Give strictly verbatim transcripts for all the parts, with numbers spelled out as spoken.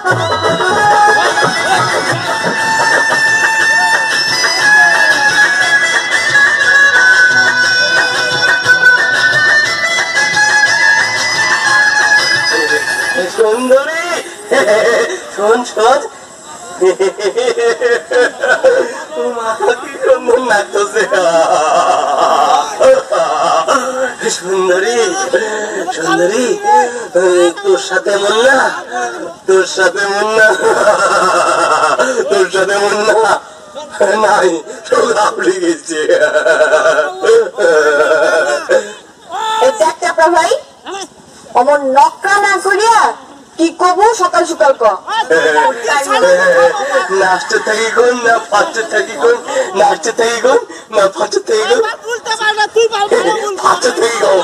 সুন্দরী শোন শোন কি সুন্দর নাচছে সুন্দরী সুন্দরী তোর সাথে মন না তোর সাথে মন না তোর সাথে মন না নাই সব আপনি গেছে ভাই অমন নকরা না করিয়া কি কবু সকাল সকাল ক নাচতে থাকি কোন না ফাচতে থাকি কোন নাচতে থাকি কোন না ফাচতে থাকি কোন ফাচতে থাকি কোন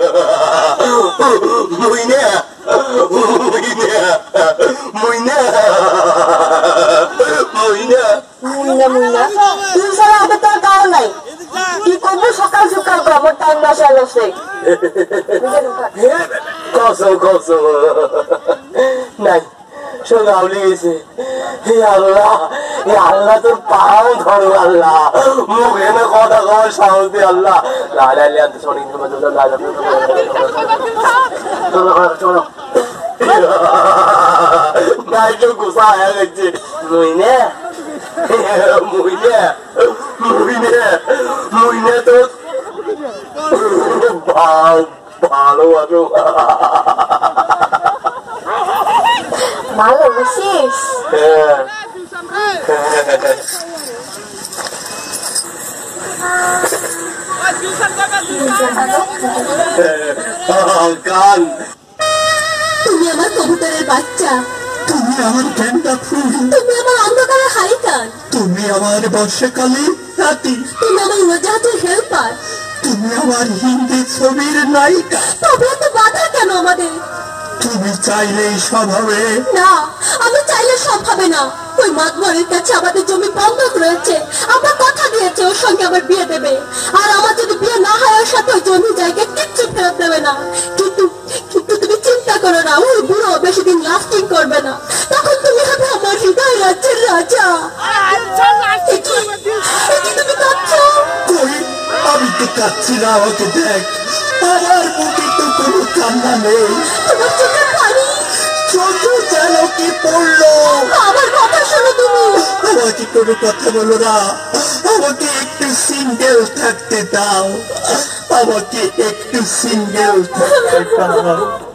মুইনা মুইনা মুইনা মুইনা মুইনা মুইনা তুই সারা আগে তোর গাও নাই কি কবু সকাল সকাল ক আমার টাইম বসা গেছে কসম কসম নাই সব আউলে গেছে আল্লাহ আল্লাহ তোর পাও ধরো আল্লাহ মুখে না কথা কবার সাহস দিয়ে আল্লাহ শোনো শোনো না একটু গুসা হয়ে গেছে মুইনে মুইনে মুইনে মুইনে তো ভালোবাসো ভালোবাসিস গান তুমি আমার কবুতরের বাচ্চা তুমি আমার গেন্দা ফুল তুমি আমার অন্ধকারের হারিকান তুমি আমার বর্ষাকালে রাতি তুমি আমার উড়োজাহাজের হেল্পার তুমি আমার হিন্দি ছবির নায়িকা তবে এত বাধা কেন আমাদের তুমি চাইলেই সব হবে না আমি চাইলে সব হবে না ওই মাতবরের কাছে আমাদের জমি বন্ধক রয়েছে আমরা কথা দিয়েছে ওর সঙ্গে আমার বিয়ে দেবে আর আমার যদি বিয়ে না হয় ওর সাথে ওই জমি জায়গায় কিচ্ছু ফেরত দেবে না কিন্তু কিন্তু তুমি চিন্তা করো না ওই বুড়ো বেশি দিন লাস্টিং করবে না তখন তুমি হবে আমার হৃদয় রাজ্যের রাজা তুমি কাঁদছ কই আমি তো কাঁদছি না আমাকে দেখ আমার বুকে তো কোনো কান্না নেই তোমার চোখে পানি চোখে যেন কি পড়লো আমার কথা শোনো তুমি আমাকে কোনো কথা বলো না আমাকে একটু সিঙ্গেল থাকতে দাও আমাকে একটু সিঙ্গেল থাকতে দাও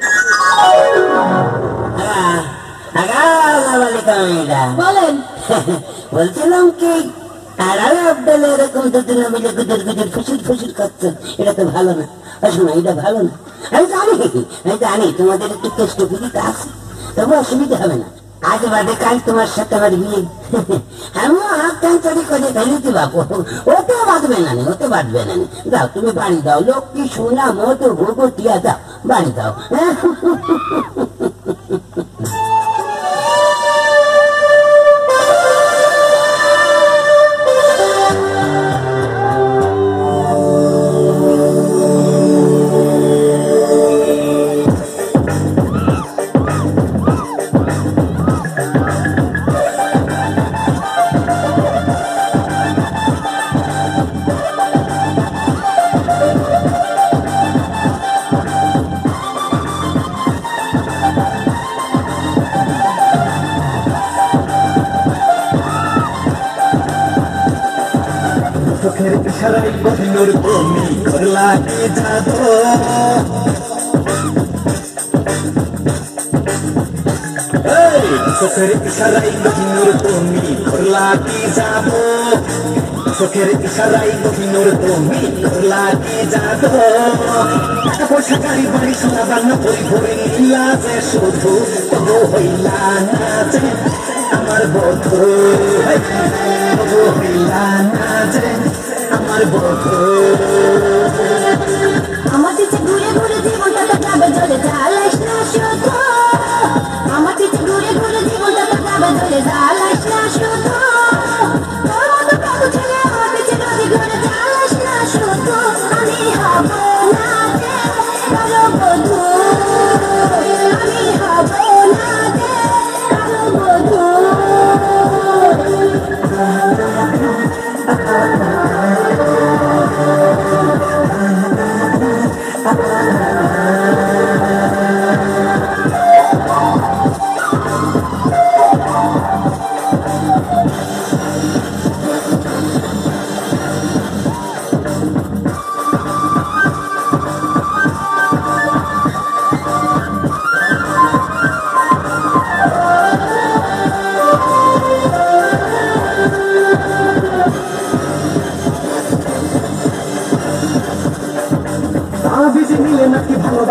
বলেন বলছিলাম কি তারাও আব্দাল এরকম দুদিন মিলে গুজর গুজর ফুসুর ফুসুর করছে এটা তো ভালো না শোনো এটা ভালো না আমি জানি আমি জানি তোমাদের একটু কষ্ট ফিরিতে আছে তবু অসুবিধা হবে না আজ বাদে কাল তোমার সাথে আমার বিয়ে আমিও হাত টান করে ফেলেছি বাবু ওতেও বাঁধবে না ওতে বাঁধবে না যাও তুমি বাড়ি দাও লক্ষ্মী সোনা মতো ভোগো টিয়া দাও বাড়ি দাও ইশারাই বহিনুর তুমি করলা কি জাদু চোখের ইশারাই বহিনুর তুমি করলা কি জাদু চোখের ইশারাই বহিনুর তুমি করলা কি জাদু টাকা পয়সা গাড়ি বাড়ি সোনা দানা ভরি ভরি নীলা যে শুধু তবু হইলা না যে আমার বধূ তবু হইলা না যে আমার বধূ আমার দিকে ঘুরে ঘুরে জীবনটা তো যাবে জলে জ্বালাস না শুধু আমার দিকে ঘুরে ঘুরে জীবনটা তো যাবে জলে জ্বালাস না শুধু তোর মতো কাকু ছেলে আমার দিকে নদী ঘুরে জ্বালাস না শুধু আমি হব না যে ভালো বধূ আমি হব না যে ভালো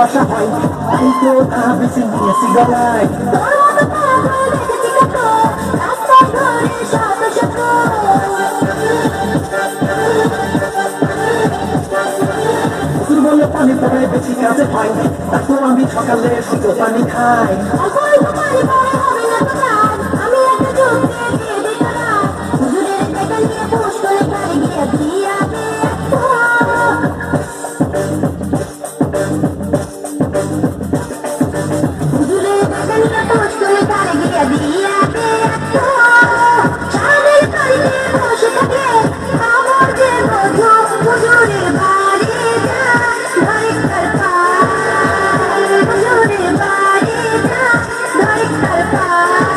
ভালোবাসা হয় তাই তো তা বেশি নিয়েছি গলায় বলে পানি পরে বেশি কাজে পাই তারপর আমি সকালে শুধু পানি খাই আমি একটা যোগ দিয়ে দিই তারা হুজুরের টাকা নিয়ে পোষ করে গাড়ি গিয়ে দিয়া হুজুরের টাকা নিয়ে পোষ করে গাড়ি গিয়ে দিয়া সাদের বাড়িতে বসে থাকে আমার যে মধু হুজুরের বাড়ি যায় ধরে করপা হুজুরের বাড়ি যায় ধরে করপা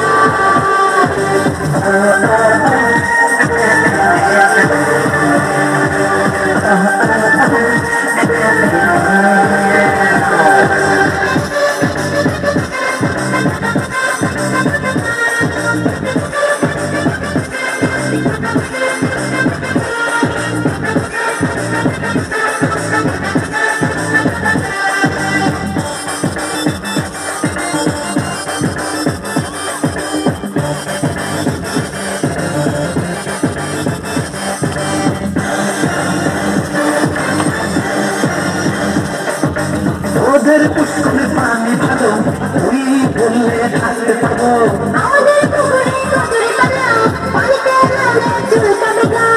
ওদের পুষ্করে পানি ভালো তুই বললে থাকতে পারবো আমাদের পুকুরে কচুরি পানা পানিতে নামলে চুলকাবে গা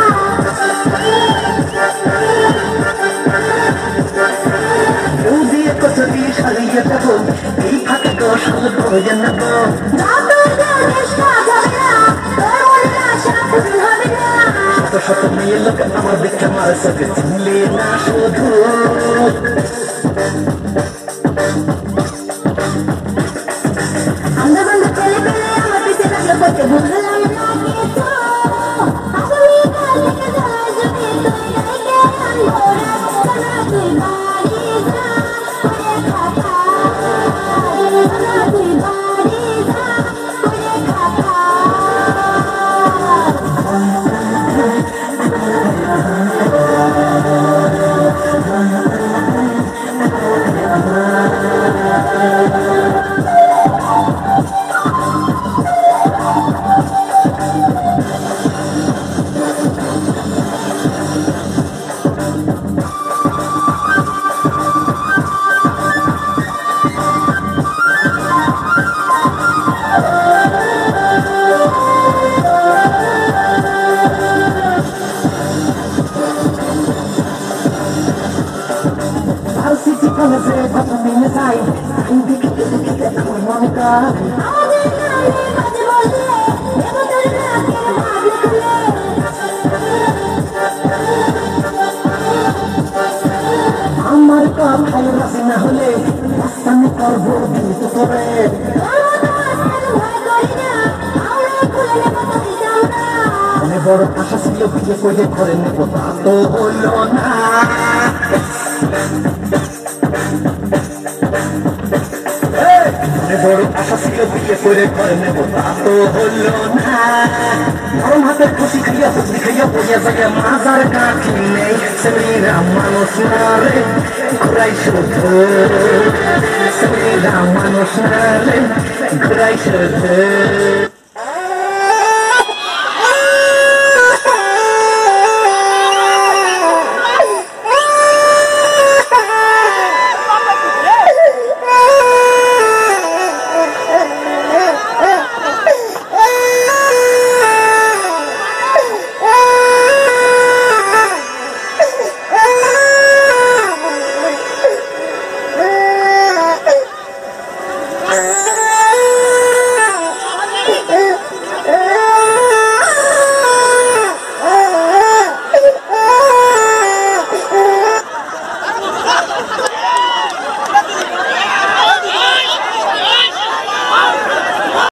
কেউ দিয়ে কচুরি সারিয়ে দেবো এই ফাঁকে তো সব প্রয়োজন নেব যত জানিস কাজ হবে না তোর মনের আশা পূরণ হবে না শত শত মেয়ে লোক আমার দেখে মার সাথে চিনলে না শুধু আমরা বন্ধু ছেলে পেলে আমার পিছে লাগলো করতে বুঝলাম না কিছু আমি কাল থেকে জ্বালায় যদি তুই নাইকে আনবো রাস্তা তুই বাড়ি যা করে খাতা তুই বাড়ি যা করে খাতা ভার্সিটি কলেজে কত মেয়ে যাই তাই দেখিতে দেখিতে আমার মনে কর আমাদের গানে বাজে বললে দেবতার নাকের ভাবলে খুলে আমার কথায় রাজি না হলে রাস্তানে করবো কিন্তু করে মনে বড় আশা ছিল বিয়ে করে করে নেব তা তো হলো না মনে বড় আশা ছিল বিয়ে করে করে নেব তা তো হলো না গরম হাতের খুশি খাইয়া খুশি খাইয়া বইয়া জায়গা মাজার কাঠি নেই সেমিরা মানুষ না রে ঘুরাই শুধু সেমিরা মানুষ না রে ঘুরাই শুধু